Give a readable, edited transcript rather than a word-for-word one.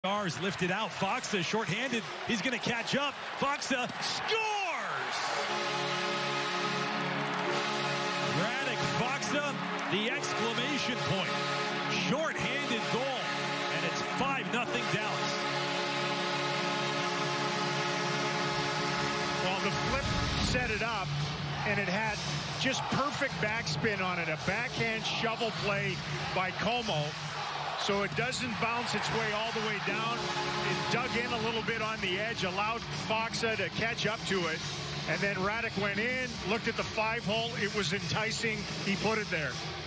Stars lifted out. Faksa shorthanded. He's going to catch up. Faksa scores! Radek Faksa, the exclamation point. Shorthanded goal. And it's 5-0 Dallas. Well, the flip set it up, and it had just perfect backspin on it. A backhand shovel play by Como. So it doesn't bounce its way all the way down. It dug in a little bit on the edge, allowed Faksa to catch up to it. And then Radek went in, looked at the 5-hole. It was enticing. He put it there.